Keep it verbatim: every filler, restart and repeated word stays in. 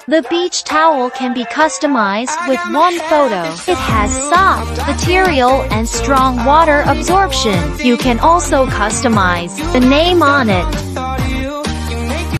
The beach towel can be customized with one photo. It has soft material and strong water absorption. You can also customize the name on it.